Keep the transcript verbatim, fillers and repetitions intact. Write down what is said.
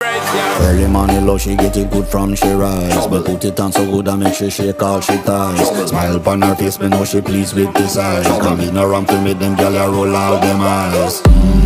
Early morning love, she get it good from she rise, but put it on so good I make she shake all she ties. Smile upon her face, me know she pleased with this eyes. Come in around to make them gyal a roll out them eyes.